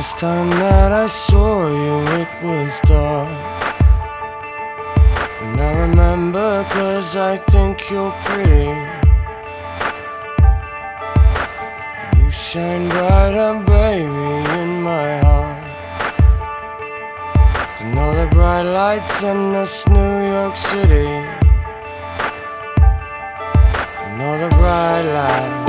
Last time that I saw you it was dark, and I remember 'cause I think you're pretty. You shine brighter, baby, in my heart. To know the bright lights in this New York City, to know the bright lights.